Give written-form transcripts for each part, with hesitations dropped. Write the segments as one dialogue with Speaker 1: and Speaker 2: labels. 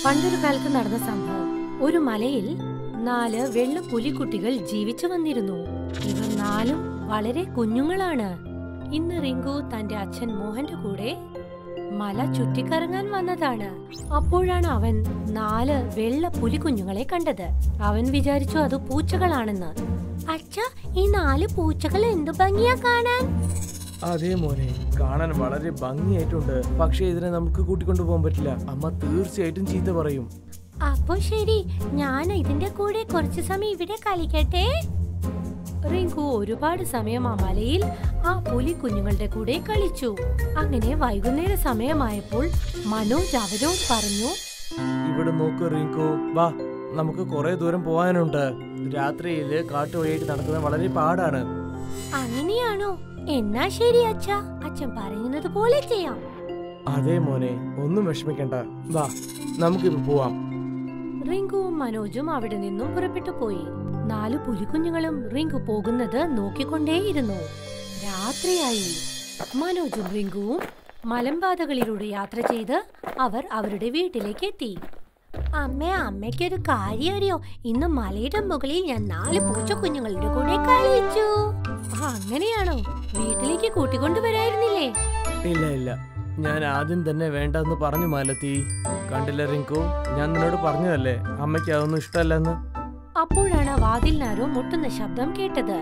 Speaker 1: പണ്ടൊരു കാലത്ത് നടന്ന സംഭവം. ഒരു മലയിൽ 4 വെള്ള പുലിക്കുട്ടികൾ ജീവിച്ചു വന്നിരുന്നു. ഇവർ 4ഉം വളരെ കുഞ്ഞുങ്ങളാണ്. ഇന്ന് റിങ്കു തന്റെ അച്ഛൻ മോഹന്റെ കൂടെ മല ചുറ്റിക്കറങ്ങാൻ വന്നതാണ്. അപ്പോഴാണ് അവൻ 4 വെള്ള പുലിക്കുഞ്ഞുങ്ങളെ കണ്ടത്. അവൻ വിചാരിച്ചു അത് പൂച്ചകളാണെന്ന്. അച്ഛാ, ഈ 4 പൂച്ചകൾ എന്തു ഭംഗിയാ കാണാൻ.
Speaker 2: അതെ മോനെ, കാണാൻ വളരെ ഭംഗിയായിട്ടുണ്ട്. പക്ഷേ ഇതിനെ നമുക്ക് കൂട്ടിക്കൊണ്ടുപോകാൻ പറ്റില്ല. അമ്മ തീർച്ചയായിട്ടും ചീത്ത പറയും.
Speaker 1: അപ്പൊ ശരി, ഞാൻ ഇതിന്റെ കൂടെ കുറച്ചു സമയം ഇവിടെ കളിക്കട്ടെ. റിങ്കു ഒരുപാട് സമയം ആ മലയിൽ ആ പുലി കുഞ്ഞുങ്ങളുടെ കൂടെ കളിച്ചു. അങ്ങനെ വൈകുന്നേര സമയമായപ്പോൾ മനോജ് അവരോട് പറഞ്ഞു,
Speaker 2: ഇവിടെ നോക്ക് റിങ്കു, വാ, നമുക്ക് കുറെ ദൂരം പോകാനുണ്ട്. രാത്രിയില് കാട്ടുവഴിയായിട്ട് നടക്കുന്നത് വളരെ പാടാണ്.
Speaker 1: അങ്ങനെയാണോ? എന്നാ ശരി അച്ഛാ, അച്ഛൻ പറയുന്നത് പോലെ ചെയ്യാം.
Speaker 2: അതെ മോനെ, ഒന്നും വിഷമിക്കണ്ട, വാ, നമുക്കിപ്പോ പോവാം.
Speaker 1: റിങ്കുവും മനോജും അവിടെ നിന്നും പുറപ്പെട്ടു പോയി. 4 പുലിക്കുഞ്ഞുങ്ങളും റിങ്കു പോകുന്നത് നോക്കിക്കൊണ്ടേയിരുന്നു. രാത്രിയായി. മനോജും റിങ്കുവും മലമ്പാതകളിലൂടെ യാത്ര ചെയ്ത് അവർ അവരുടെ വീട്ടിലേക്ക് എത്തി. അമ്മയ്ക്കൊരു കാര്യം അറിയോ? ഇന്ന് മലയുടെ മുകളിൽ ഞാൻ 4 പൂച്ചക്കുഞ്ഞുങ്ങളുടെ കൂടെ കളിച്ചു. അങ്ങനെയാണോ? വീട്ടിലേക്ക് കൂട്ടിക്കൊണ്ടുവരായിരുന്നില്ലേ?
Speaker 2: ഇല്ല ഇല്ല, ഞാൻ ആദ്യം തന്നെ വേണ്ടെന്ന് പറഞ്ഞു മാലത്തി. കണ്ടില്ല റിങ്കു, ഞാൻ നിന്നോട് പറഞ്ഞതല്ലേ അമ്മയ്ക്ക് അതൊന്നും ഇഷ്ടമല്ലെന്ന്.
Speaker 1: അപ്പോഴാണ് വാതിലിനാരോ മുട്ടുന്ന ശബ്ദം കേട്ടത്.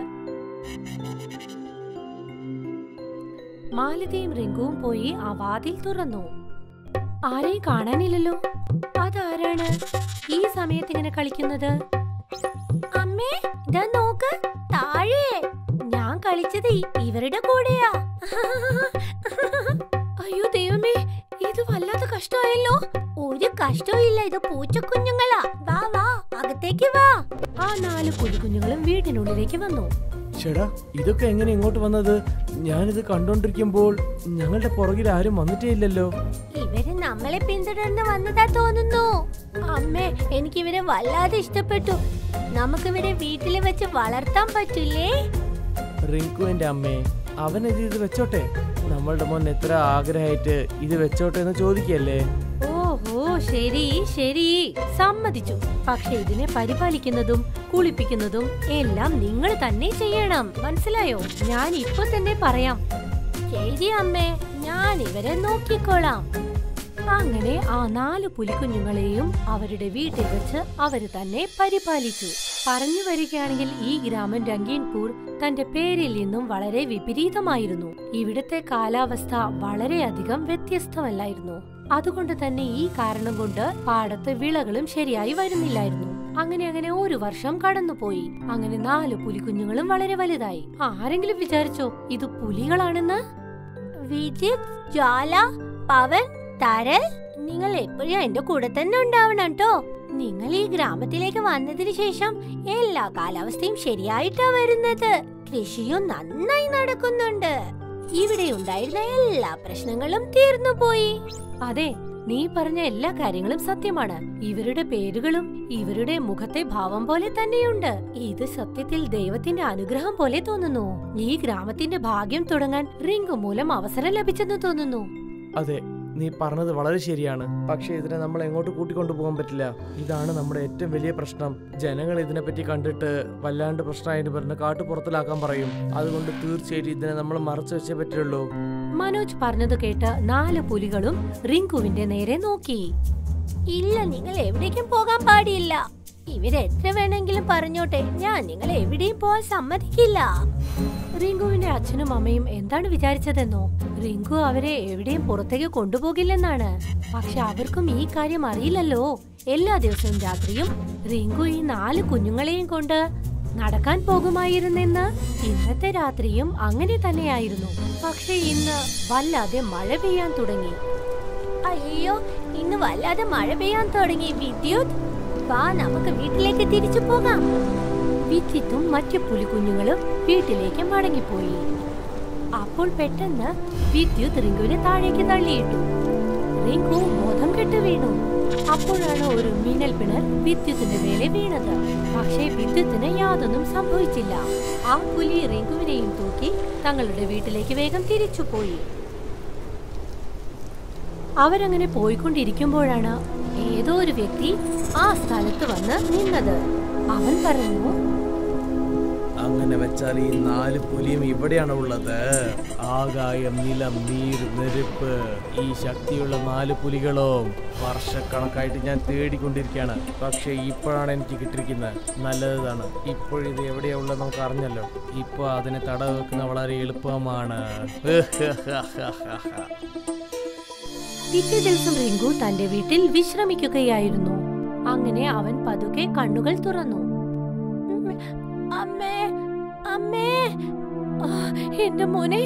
Speaker 1: മാലതിയും റിങ്കുവും പോയി ആ വാതിൽ തുറന്നു. ആരെയും കാണാനില്ലല്ലോ. അതാരാണ് ഈ സമയത്ത് ഇങ്ങനെ കളിക്കുന്നത്? അമ്മേ, ഇതാ നോക്ക്, താഴെ. ഞാൻ കളിച്ചത് ഇവരുടെ കൂടെയാ. അയ്യോ ദൈവമേ, ഇത് വല്ലാത്ത കഷ്ടമായല്ലോ. ഒരു കഷ്ടവും ഇല്ല, ഇത് പൂച്ചക്കുഞ്ഞുങ്ങളാ. വാ വാ, അകത്തേക്ക് വാ. ആ 4 പുലിക്കുഞ്ഞുങ്ങളും വീടിനുള്ളിലേക്ക് വന്നു.
Speaker 2: ചേടാ, ഇതൊക്കെ എങ്ങനെ ഇങ്ങോട്ട് വന്നത്? ഞാനിത് കണ്ടോണ്ടിരിക്കുമ്പോൾ ഞങ്ങളുടെ പുറകിൽ ആരും വന്നിട്ടേ ഇല്ലല്ലോ.
Speaker 1: ഇവര് നമ്മളെ പിന്തുടർന്ന് വന്നതാ തോന്നുന്നു. അമ്മേ, എനിക്ക് ഇവരെ വല്ലാതെ ഇഷ്ടപ്പെട്ടു. നമുക്കിവരെ വീട്ടിൽ വെച്ച് വളർത്താൻ പറ്റില്ലേ?
Speaker 2: റിങ്കുവിന്റെ അമ്മേ, അവനിത് വെച്ചോട്ടെ. നമ്മളുടെ മോൻ എത്ര ആഗ്രഹമായിട്ട് ഇത് വെച്ചോട്ടെ എന്ന് ചോദിക്കല്ലേ.
Speaker 1: ഓഹോ, ശരി ശരി, സമ്മതിച്ചു. പക്ഷെ ഇതിനെ പരിപാലിക്കുന്നതും കുളിപ്പിക്കുന്നതും എല്ലാം നിങ്ങൾ തന്നെ ചെയ്യണം, മനസ്സിലായോ? ഞാൻ ഇപ്പൊ തന്നെ പറയാം. ശരി അമ്മേ, ഞാൻ ഇവരെ നോക്കിക്കോളാം. അങ്ങനെ ആ 4 പുലിക്കുഞ്ഞുങ്ങളെയും അവരുടെ വീട്ടിൽ വെച്ച് അവര് തന്നെ പരിപാലിച്ചു. പറഞ്ഞു വരികയാണെങ്കിൽ ഈ ഗ്രാമം രംഗീൻപൂർ തന്റെ പേരിൽ നിന്നും വളരെ വിപരീതമായിരുന്നു. ഇവിടുത്തെ കാലാവസ്ഥ വളരെയധികം വ്യത്യസ്തമല്ലായിരുന്നു. അതുകൊണ്ട് തന്നെ ഈ കാരണം കൊണ്ട് പാടത്ത് വിളകളും ശരിയായി വരുന്നില്ലായിരുന്നു. അങ്ങനെ 1 വർഷം കടന്നുപോയി. അങ്ങനെ 4 പുലിക്കുഞ്ഞുങ്ങളും വളരെ വലുതായി. ആരെങ്കിലും വിചാരിച്ചോ ഇത് പുലികളാണെന്ന്? വിജിത്, ജ്വാല, പവൻ, തരൽ, നിങ്ങൾ എപ്പോഴും എന്റെ കൂടെ തന്നെ ഉണ്ടാവണം കേട്ടോ. നിങ്ങൾ ഈ ഗ്രാമത്തിലേക്ക് വന്നതിന് ശേഷം എല്ലാ കാലാവസ്ഥയും ശരിയായിട്ടാ വരുന്നത്. കൃഷിയും നന്നായി നടക്കുന്നുണ്ട്. ഇവിടെ ഉണ്ടായിരുന്ന എല്ലാ പ്രശ്നങ്ങളും തീർന്നുപോയി. അതെ, നീ പറഞ്ഞ എല്ലാ കാര്യങ്ങളും സത്യമാണ്. ഇവരുടെ പേരുകളും ഇവരുടെ മുഖത്തെ ഭാവം പോലെ തന്നെയുണ്ട്. ഇത് സത്യത്തിൽ ദൈവത്തിന്റെ അനുഗ്രഹം പോലെ തോന്നുന്നു. ഈ ഗ്രാമത്തിന്റെ ഭാഗ്യം തുടങ്ങാൻ റിങ്കു മൂലം അവസരം ലഭിച്ചെന്ന് തോന്നുന്നു.
Speaker 2: അതെ, നീ പറഞ്ഞത് വളരെ ശരിയാണ്. പക്ഷെ ഇതിനെ നമ്മൾ എങ്ങോട്ട് കൂട്ടിക്കൊണ്ടു പോകാൻ പറ്റില്ല. ഇതാണ് നമ്മുടെ ഏറ്റവും വലിയ പ്രശ്നം. ജനങ്ങൾ ഇതിനെപ്പറ്റി കണ്ടിട്ട് വല്ലാണ്ട് പ്രശ്നമായിട്ട് പറഞ്ഞ് കാട്ടുപുറത്തിലാക്കാൻ പറയും. അതുകൊണ്ട് തീർച്ചയായിട്ടും ഇതിനെ നമ്മൾ മറച്ചു വെച്ചേ പറ്റുള്ളൂ.
Speaker 1: മനോജ് പറഞ്ഞത് കേട്ട് 4 പുലികളും റിങ്കുവിന്റെ നേരെ നോക്കി. ഇല്ല, നിങ്ങൾ എവിടേക്കും പോകാൻ പാടില്ല. ഇവരെത്ര വേണമെങ്കിലും പറഞ്ഞോട്ടെ, ഞാൻ നിങ്ങളെ എവിടെയും പോകാൻ സമ്മതിക്കില്ല. റിങ്കുവിന്റെ അച്ഛനും അമ്മയും എന്താണ് വിചാരിച്ചതെന്നോ? റിങ്കു അവരെ എവിടെയും പുറത്തേക്ക് കൊണ്ടുപോകില്ലെന്നാണ്. പക്ഷെ അവർക്കും ഈ കാര്യം അറിയില്ലല്ലോ. എല്ലാ ദിവസവും രാത്രിയും റിങ്കു ഈ 4 കുഞ്ഞുങ്ങളെയും കൊണ്ട് നടക്കാൻ പോകുമായിരുന്നെന്ന്. ഇന്നത്തെ രാത്രിയും അങ്ങനെ തന്നെയായിരുന്നു. പക്ഷെ ഇന്ന് വല്ലാതെ മഴ പെയ്യാൻ തുടങ്ങി. അയ്യോ, ഇന്ന് വല്ലാതെ മഴ പെയ്യാൻ തുടങ്ങി. വിദ്യുത്, വാ, നമുക്ക് വീട്ടിലേക്ക് തിരിച്ചു പോകാം. വിദ്യുത്തും മറ്റു പുലിക്കുഞ്ഞുങ്ങളും വീട്ടിലേക്ക് മടങ്ങിപ്പോയി. അപ്പോൾ പെട്ടെന്ന് വിദ്യുത് റിങ്കുവിനെ താഴേക്ക് തള്ളിയിട്ടു. റിങ്കു ബോധം കെട്ട് വീണു. അപ്പോഴാണ് ഒരു മിന്നൽ പിണർ വിദ്യുത്തിന്റെ മേലെ വീണത്. പക്ഷേ വിദ്യുത്തിന് യാതൊന്നും സംഭവിച്ചില്ല. ആ പുലി റിങ്കുവിനെയും തൂക്കി തങ്ങളുടെ വീട്ടിലേക്ക് വേഗം തിരിച്ചുപോയി. അവരങ്ങനെ പോയിക്കൊണ്ടിരിക്കുമ്പോഴാണ് ഏതോ ഒരു വ്യക്തി ആ സ്ഥലത്ത് വന്ന് നിന്നത്. അവൻ പറഞ്ഞു,
Speaker 2: അങ്ങനെ വെച്ചാൽ ഈ 4 പുലിയും ഇവിടെയാണ് ഉള്ളത്. ആകായം, നിലം, നീര്, നെരുപ്പ്, ഈ ശക്തിയുള്ള 4 പുലികളും വർഷക്കണക്കായിട്ട് ഞാൻ തേടിക്കൊണ്ടിരിക്കുകയാണ്. പക്ഷെ ഇപ്പോഴാണ് എനിക്ക് കിട്ടിയിരിക്കുന്നത്. നല്ലതാണ്. ഇപ്പോഴിത് എവിടെയാ ഉള്ളത് നമുക്ക് അറിഞ്ഞല്ലോ. ഇപ്പൊ അതിനെ തടവെക്കുന്ന വളരെ എളുപ്പമാണ്.
Speaker 1: പിറ്റേ ദിവസം റിങ്കു തന്റെ വീട്ടിൽ വിശ്രമിക്കുകയായിരുന്നു. അങ്ങനെ അവൻ പതുക്കെ കണ്ണുകൾ തുറന്നു. അമ്മേ, അമ്മേ, എന്റെ മോനെ,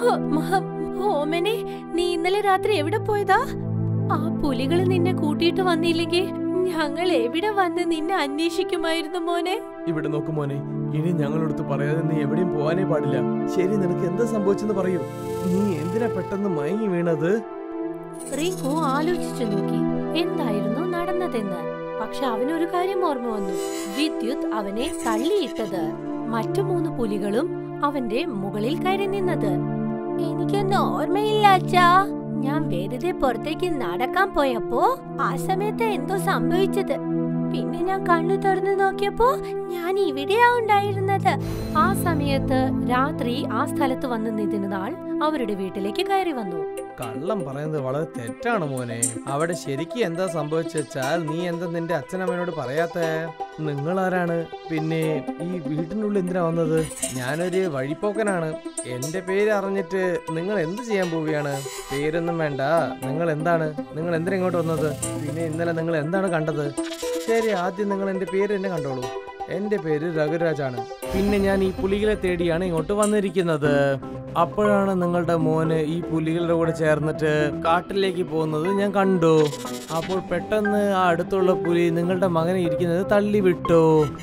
Speaker 1: ഓമനെ, നീ ഇന്നലെ രാത്രി എവിടെ പോയതാ? ആ പുലികൾ നിന്നെ കൂട്ടിയിട്ട് വന്നില്ലെങ്കിൽ ഞങ്ങൾ എവിടെ വന്ന് നിന്നെ അന്വേഷിക്കുമായിരുന്നു മോനെ.
Speaker 2: ഇവിടെ നോക്കു മോനെ, ഇനി ഞങ്ങളടുത്ത് പറയാതെ നീ എവിടെയും പോവാനേ പാടില്ല. ശരി, നിനക്ക് എന്താ സംഭവിച്ചെന്ന് പറയൂ. നീ എന്തിനാ പെട്ടെന്ന് മയങ്ങി വീണത്?
Speaker 1: റിങ്കു ആലോചിച്ചു നോക്കി എന്തായിരുന്നു നടന്നതെന്ന്. പക്ഷെ അവനൊരു കാര്യം ഓർമ്മ വന്നു. വിദ്യുത് അവനെ തള്ളിയിട്ടത്, മറ്റു 3 പുലികളും അവന്റെ മുകളിൽ കയറി നിന്നത്. എനിക്കൊന്നും ഓർമ്മയില്ല അച്ഛാ. ഞാൻ വെറുതെ പുറത്തേക്ക് നടക്കാൻ പോയപ്പോ ആ സമയത്ത് എന്തോ സംഭവിച്ചത്. പിന്നെ ഞാൻ കണ്ണു തുറന്നു നോക്കിയപ്പോ ഞാൻ ഇവിടെയാ ഉണ്ടായിരുന്നത്. ആ സമയത്ത് രാത്രി ആ സ്ഥലത്ത് വന്ന് നിന്നതാൾ അവരുടെ വീട്ടിലേക്ക് കയറി വന്നു.
Speaker 2: കള്ളം പറയുന്നത് വളരെ തെറ്റാണ് മോനെ. അവിടെ ശരിക്കും എന്താ സംഭവിച്ചാൽ നീ എന്താ നിന്റെ അച്ഛനമ്മനോട് പറയാത്തേ? നിങ്ങൾ ആരാണ്? പിന്നെ ഈ വീട്ടിനുള്ളിൽ എന്തിനാ വന്നത്? ഞാനൊരു വഴിപ്പോക്കനാണ്. എന്റെ പേര് അറിഞ്ഞിട്ട് നിങ്ങൾ എന്ത് ചെയ്യാൻ പോവുകയാണ്? പേരൊന്നും വേണ്ട. നിങ്ങൾ എന്തിനാ ഇങ്ങോട്ട് വന്നത്? പിന്നെ ഇന്നലെ നിങ്ങൾ എന്താണ് കണ്ടത്? ശരി, ആദ്യം നിങ്ങൾ എന്റെ പേര് തന്നെ കണ്ടോളൂ. എന്റെ പേര് രഘുരാജാണ്. പിന്നെ ഞാൻ ഈ പുലികളെ തേടിയാണ് ഇങ്ങോട്ട് വന്നിരിക്കുന്നത്. അപ്പോഴാണ് നിങ്ങളുടെ മോന് ഈ പുലികളുടെ കൂടെ ചേർന്നിട്ട് കാട്ടിലേക്ക് പോകുന്നത് ഞാൻ കണ്ടു. അപ്പോൾ പെട്ടെന്ന് ആ അടുത്തുള്ള പുലി നിങ്ങളുടെ മകനെ ഇരിക്കുന്നത് തള്ളി വിട്ടു.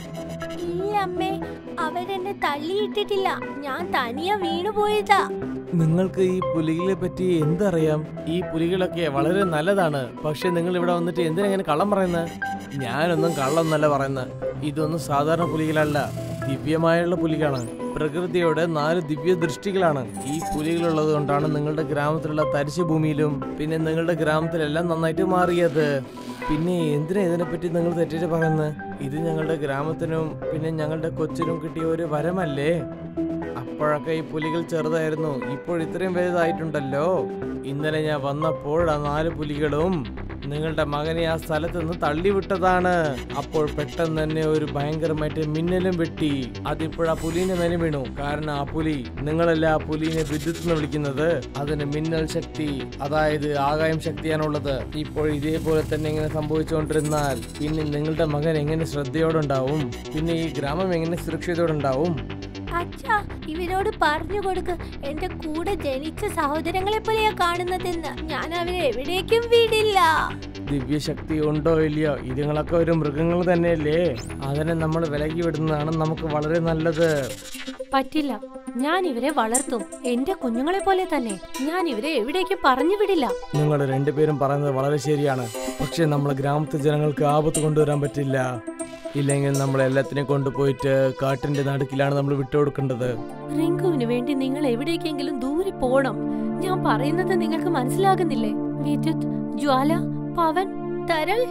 Speaker 1: ഇല്ല അമ്മേ, അവരെന്നെ തള്ളിയിട്ടിട്ടില്ല. ഞാൻ തനിയെ വീണുപോയതാ.
Speaker 2: നിങ്ങൾക്ക് ഈ പുലികളെ പറ്റി എന്തറിയാം? ഈ പുലികളൊക്കെ വളരെ നല്ലതാണ്. പക്ഷെ നിങ്ങൾ ഇവിടെ വന്നിട്ട് എന്തിനാ കള്ളം പറയുന്നത്? ഞാനൊന്നും കള്ളൊന്നല്ല പറയുന്നത്. ഇതൊന്നും സാധാരണ പുലികളല്ല, ദിവ്യമായുള്ള പുലികളാണ്. പ്രകൃതിയുടെ 4 ദിവ്യ ദൃഷ്ടികളാണ്. ഈ പുലികളുള്ളത് കൊണ്ടാണ് നിങ്ങളുടെ ഗ്രാമത്തിലുള്ള തരിശു ഭൂമിയിലും പിന്നെ നിങ്ങളുടെ ഗ്രാമത്തിലെല്ലാം നന്നായിട്ട് മാറിയത്. പിന്നെ എന്തിനാ ഇതിനെപ്പറ്റി നിങ്ങൾ തെറ്റിട്ട് പറയുന്നത്? ഇത് ഞങ്ങളുടെ ഗ്രാമത്തിനും പിന്നെ ഞങ്ങളുടെ കൊച്ചിനും കിട്ടിയ ഒരു വരമല്ലേ? അപ്പോഴൊക്കെ ഈ പുലികൾ ചെറുതായിരുന്നു, ഇപ്പോൾ ഇത്രയും വലുതായിട്ടുണ്ടല്ലോ. ഇന്നലെ ഞാൻ വന്നപ്പോൾ ആ 4 പുലികളും നിങ്ങളുടെ മകനെ ആ സ്ഥലത്ത് നിന്ന് തള്ളിവിട്ടതാണ്. അപ്പോൾ പെട്ടെന്ന് തന്നെ ഒരു ഭയങ്കരമായിട്ട് മിന്നലും വെട്ടി. അതിപ്പോഴാ പുലിന്റെ മേലെ വീണു. കാരണം ആ പുലി, നിങ്ങളല്ല ആ പുലിനെ വിദ്യുത്ത് എന്ന് വിളിക്കുന്നത്. അതിന് മിന്നൽ ശക്തി, അതായത് ആകായം ശക്തിയാണുള്ളത്. ഇപ്പോൾ ഇതേപോലെ തന്നെ ഇങ്ങനെ സംഭവിച്ചുകൊണ്ടിരുന്നാൽ പിന്നെ നിങ്ങളുടെ മകൻ എങ്ങനെ ശ്രദ്ധയോടുണ്ടാവും? പിന്നെ ഈ ഗ്രാമം എങ്ങനെ സുരക്ഷിതയോടുണ്ടാവും?
Speaker 1: അച്ഛാ, ഇവരോട് പറഞ്ഞു കൊടുക്ക്, എന്റെ കൂടെ ജനിച്ച സഹോദരങ്ങളെ പോലെയാ കാണുന്നതെന്ന്. ഞാൻ അവരെ എവിടേക്കും വിടില്ല.
Speaker 2: ദിവ്യശക്തി ഉണ്ടോ ഇല്ലയോ, ഇതുങ്ങളൊക്കെ ഒരു മൃഗങ്ങൾ തന്നെയല്ലേ. അതിനെ നമ്മൾ വിലകി വിടുന്നതാണ് നമുക്ക് വളരെ നല്ലത്.
Speaker 1: പറ്റില്ല, ഞാൻ ഇവരെ വളർത്തും, എന്റെ കുഞ്ഞുങ്ങളെ പോലെ തന്നെ. ഞാൻ ഇവരെ എവിടേക്കും പറഞ്ഞു വിടില്ല.
Speaker 2: നിങ്ങൾ രണ്ടുപേരും പറയുന്നത് വളരെ ശരിയാണ്. പക്ഷെ നമ്മളെ ഗ്രാമത്തിലെ ജനങ്ങൾക്ക് ആപത്ത് കൊണ്ടുവരാൻ പറ്റില്ല. ഇല്ലെങ്കിൽ നമ്മൾ എല്ലാത്തിനെയും കൊണ്ടുപോയിട്ട് കാട്ടിന്റെ നടുക്കിലാണ് നമ്മൾ വിട്ടുകൊടുക്കേണ്ടത്.
Speaker 1: റിങ്കുവിന് വേണ്ടി നിങ്ങൾ എവിടേക്കെങ്കിലും ദൂരെ പോണം. ഞാൻ പറയുന്നത് നിങ്ങൾക്ക് മനസ്സിലാകുന്നില്ലേ? വിദ്യുത്, ജ്വാല, പവൻ, തരൾ,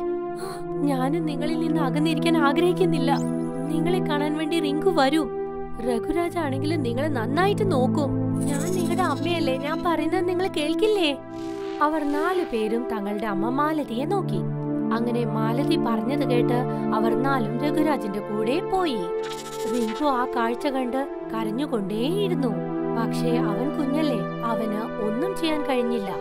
Speaker 1: ഞാനും നിങ്ങളിൽ നിന്ന് അകന്നിരിക്കാൻ ആഗ്രഹിക്കുന്നില്ല. നിങ്ങളെ കാണാൻ വേണ്ടി റിങ്കു വരും. രഘുരാജ് ആണെങ്കിലും നിങ്ങളെ നന്നായിട്ട് നോക്കും. ഞാൻ നിങ്ങളുടെ അമ്മയല്ലേ, ഞാൻ പറയുന്നത് നിങ്ങൾ കേൾക്കില്ലേ? അവർ 4 പേരും തങ്ങളുടെ അമ്മ മാലതിയെ നോക്കി. അങ്ങനെ മാലതി പറഞ്ഞത് കേട്ട് അവർ 4 രഘുരാജിന്റെ കൂടെ പോയി. റിങ്കു ആ കാഴ്ച കണ്ട് കരഞ്ഞുകൊണ്ടേയിരുന്നു. പക്ഷേ അവൻ കുഞ്ഞല്ലേ, അവന് ഒന്നും ചെയ്യാൻ കഴിഞ്ഞില്ല.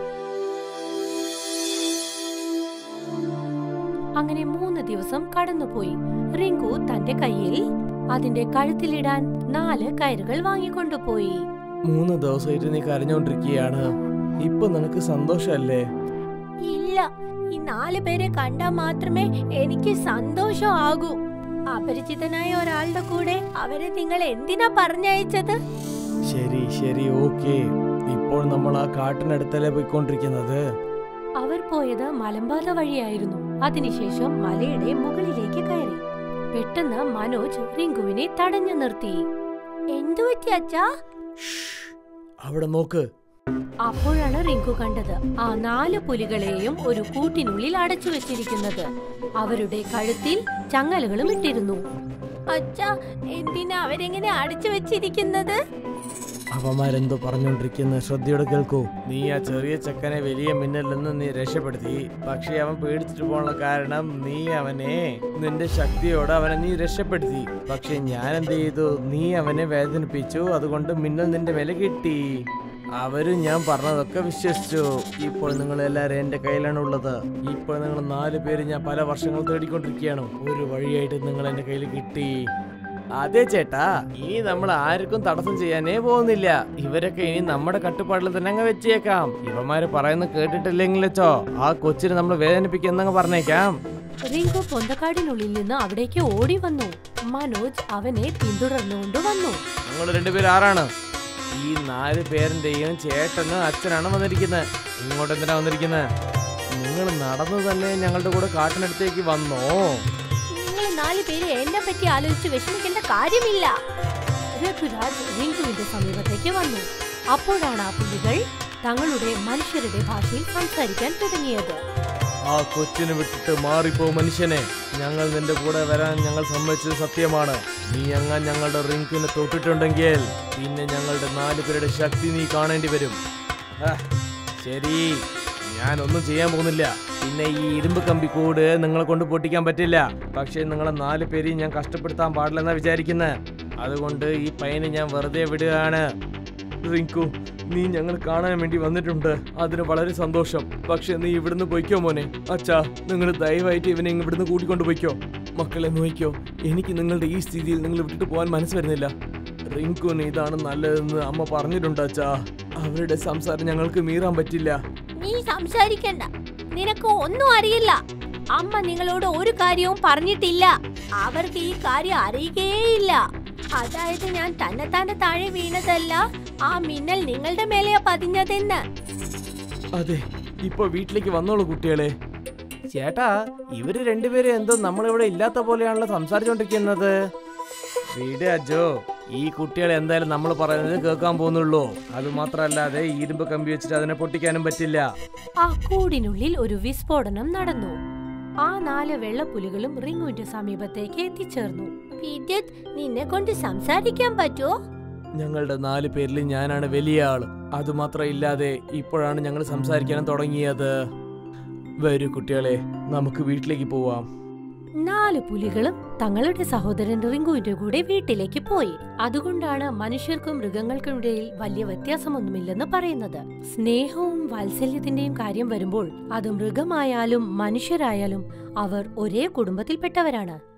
Speaker 1: അങ്ങനെ 3 ദിവസം കടന്നുപോയി. റിങ്കു തന്റെ കയ്യിൽ അതിന്റെ കഴുത്തിലിടാൻ 4 കയറുകൾ വാങ്ങിക്കൊണ്ടുപോയി.
Speaker 2: 3 ദിവസമായിട്ട് നീ കരഞ്ഞോണ്ടിരിക്കുകയാണ്. ഇപ്പൊ നിനക്ക് സന്തോഷല്ലേ?
Speaker 1: ഇല്ല, ഈ 4 പേരെ കണ്ടാ മാത്രമേ എനിക്ക് സന്തോഷമാകൂ. അപരിചിതനായ ഒരാളുടെ കൂടെ അവരെ നിങ്ങൾ എന്തിനാ പറഞ്ഞയച്ചത്?
Speaker 2: ശരി ശരി, ഓക്കേ. ഇപ്പോൾ നമ്മൾ ആ കാട്ടിനടുത്തല്ലേ പോയിക്കൊണ്ടിരിക്കുന്നത്.
Speaker 1: അവർ പോയത് മലമ്പാത വഴിയായിരുന്നു. അതിനുശേഷം മലയുടെ മുകളിലേക്ക് കയറി. പെട്ടെന്ന് മനോജ് റിങ്കുവിനെ തടഞ്ഞു നിർത്തി. എന്തു പറ്റി അച്ഛാ?
Speaker 2: അവിടെ നോക്ക്.
Speaker 1: അപ്പോഴാണ് റിങ്കു കണ്ടത് ആ 4 പുലികളെയും ഒരു കൂട്ടിനുള്ളിൽ അടച്ചു വെച്ചിരിക്കുന്നത്. അവരുടെ കഴുത്തിൽ ചങ്ങലകളും ഇട്ടിരുന്നു. അച്ഛാ, എന്തിനാ അവരെങ്ങനെ അടച്ചു വെച്ചിരിക്കുന്നത്?
Speaker 2: അവന്മാരെന്തോ പറഞ്ഞോണ്ടിരിക്കുന്നത് ശ്രദ്ധയോടെ കേൾക്കൂ. നീ ആ ചെറിയ ചെക്കനെ വലിയ മിന്നലിൽ നിന്ന് നീ രക്ഷപ്പെടുത്തി. പക്ഷെ അവൻ പേടിച്ചിട്ട് പോകാനുള്ള കാരണം നീ അവനെ നിന്റെ ശക്തിയോടെ അവനെ നീ രക്ഷപ്പെടുത്തി. പക്ഷെ ഞാൻ എന്ത് ചെയ്തു? നീ അവനെ വേദനിപ്പിച്ചു. അതുകൊണ്ട് മിന്നൽ നിന്റെ വില കിട്ടി. അവരും ഞാൻ പറഞ്ഞതൊക്കെ വിശ്വസിച്ചു. ഇപ്പോൾ നിങ്ങൾ എല്ലാവരും എന്റെ കയ്യിലാണ് ഉള്ളത്. ഇപ്പോൾ നിങ്ങൾ 4 പേര് ഞാൻ പല വർഷങ്ങൾ തേടിക്കൊണ്ടിരിക്കുകയാണ്. ഒരു വഴിയായിട്ട് നിങ്ങൾ എന്റെ കയ്യിൽ കിട്ടി. അതെ ചേട്ടാ, ഇനി നമ്മൾ ആർക്കും തടസ്സം ചെയ്യാനേ പോകുന്നില്ല. ഇവരൊക്കെ ഇനി നമ്മുടെ കട്ടുപാടിൽ തന്നെ അങ്ങ് വെച്ചേക്കാം. ഇവന്മാര് പറയുന്നത് കേട്ടിട്ടില്ലെങ്കിൽ വെച്ചോ ആ കൊച്ചിനെ നമ്മൾ വേദനിപ്പിക്കുന്നങ്ങ് പറഞ്ഞേക്കാം.
Speaker 1: റിങ്കു പൊന്തക്കാടിനുള്ളിൽ നിന്ന് അവിടേക്ക് ഓടി വന്നു. മനോജ് അവനെ പിന്തുടർന്നുകൊണ്ട് വന്നു.
Speaker 2: നിങ്ങൾ 2 പേര് ആരാണ്? ഈ 4 പേരിന്റെയും ചേട്ടനും അച്ഛനാണ് വന്നിരിക്കുന്നത്. ഇങ്ങോട്ട് എന്തിനാ വന്നിരിക്കുന്നത്? നിങ്ങൾ നടന്നു തന്നെ ഞങ്ങളുടെ കൂടെ കാട്ടിനടുത്തേക്ക് വന്നോ?
Speaker 1: നിങ്ങൾ 4 പേര് എന്നെ പറ്റി ആലോചിച്ച് വിഷമിക്കേണ്ട കാര്യമില്ല. രഘുരാജ് റിങ്കുവിന്റെ സമീപത്തേക്ക് വന്നു. അപ്പോഴാണ് ആ പുലികൾ തങ്ങളുടെ മനുഷ്യരുടെ ഭാഷയിൽ സംസാരിക്കാൻ തുടങ്ങിയത്.
Speaker 2: ആ കൊച്ചിനെ വിട്ടിട്ട് മാറിപ്പോ മനുഷ്യനെ. ഞങ്ങൾ നിന്റെ കൂടെ വരാൻ ഞങ്ങൾ സമ്മതിച്ചത് സത്യമാണ്. നീ അങ്ങാൻ ഞങ്ങളുടെ റിങ്കുവിനെ തൊട്ടിട്ടുണ്ടെങ്കിൽ പിന്നെ ഞങ്ങളുടെ 4 പേരുടെ ശക്തി നീ കാണേണ്ടി വരും. ശരി, ഞാനൊന്നും ചെയ്യാൻ പോകുന്നില്ല. പിന്നെ ഈ ഇരുമ്പ് കമ്പി കൂട് നിങ്ങളെ കൊണ്ട് പൊട്ടിക്കാൻ പറ്റില്ല. പക്ഷെ നിങ്ങളെ 4 പേരെയും ഞാൻ കഷ്ടപ്പെടുത്താൻ പാടില്ലെന്നാ വിചാരിക്കുന്നത്. അതുകൊണ്ട് ഈ പയ്യനെ ഞാൻ വെറുതെ വിടുകയാണ്. റിങ്കു, നീ ഞങ്ങൾ കാണാൻ വേണ്ടി വന്നിട്ടുണ്ട്. അതിന് വളരെ സന്തോഷം. പക്ഷെ നീ ഇവിടുന്ന് പൊയ്ക്കോ മോനെ. അച്ഛാ, നിങ്ങൾ ദയവായിട്ട് ഇവനെ ഇവിടുന്ന് കൂട്ടിക്കൊണ്ട് പൊയ്ക്കോ. മക്കളെ നോക്കിക്കോ. എനിക്ക് നിങ്ങളുടെ ഈ സ്ഥിതിയിൽ നിങ്ങൾ വിട്ടിട്ട് പോകാൻ മനസ്സ് വരുന്നില്ല. റിങ്കുവിന് ഇതാണ് നല്ലതെന്ന് അമ്മ പറഞ്ഞിട്ടുണ്ട് അച്ഛാ. അവരുടെ സംസാരം ഞങ്ങൾക്ക് മീറാൻ പറ്റില്ല.
Speaker 1: നീ സംസാരിക്കണ്ട. നിനക്ക് ഒന്നും അറിയില്ല. അമ്മ നിങ്ങളോട് ഒരു കാര്യവും പറഞ്ഞിട്ടില്ല. അവർക്ക് ഈ കാര്യം അറിയുകയില്ല. അതായത് ഞാൻ തന്നെത്താനെ താഴെ വീണതല്ല, ആ മിന്നൽ നിങ്ങളുടെ മേലെയാ പതിഞ്ഞതെന്ന്.
Speaker 2: അതെ, ഇപ്പൊ വീട്ടിലേക്ക് വന്നോളൂ കുട്ടികളെ. ചേട്ടാ, ഇവര് 2 പേരും എന്തോ നമ്മളിവിടെ ഇല്ലാത്ത പോലെയാണല്ലോ സംസാരിച്ചോണ്ടിരിക്കുന്നത്. വീട് അജോ, ഈ കുട്ടികളെ എന്തായാലും നമ്മൾ പറയുന്നത് കേൾക്കാൻ പോകുന്നുള്ളൂ. അത് മാത്രല്ലാതെ ഇരുമ്പ് കമ്പി വെച്ചിട്ട് അതിനെ പൊട്ടിക്കാനും പറ്റില്ല.
Speaker 1: ആ കൂടിനുള്ളിൽ ഒരു വിസ്ഫോടനം നടന്നു. ആ 4 വെള്ളപ്പുലികളും റിങ്ങുവിന്റെ സമീപത്തേക്ക് എത്തിച്ചേർന്നു. വിദ്യുത്, നിന്നെ കൊണ്ട് സംസാരിക്കാൻ പറ്റുമോ?
Speaker 2: ഞങ്ങളുടെ 4 പേരിൽ ഞാനാണ് വലിയ ആള്. അതുമാത്രം ഇല്ലാതെ ഇപ്പോഴാണ് ഞങ്ങൾ സംസാരിക്കാനും തുടങ്ങിയത്. വരൂ കുട്ടികളെ, നമുക്ക് വീട്ടിലേക്ക് പോവാം.
Speaker 1: 4 പുലികളും തങ്ങളുടെ സഹോദരൻ റിങ്കുവിന്റെ കൂടെ വീട്ടിലേക്ക് പോയി. അതുകൊണ്ടാണ് മനുഷ്യർക്കും മൃഗങ്ങൾക്കും ഇടയിൽ വലിയ വ്യത്യാസമൊന്നുമില്ലെന്ന് പറയുന്നത്. സ്നേഹവും വാത്സല്യത്തിന്റെയും കാര്യം വരുമ്പോൾ അത് മൃഗമായാലും മനുഷ്യരായാലും അവർ ഒരേ കുടുംബത്തിൽപ്പെട്ടവരാണ്.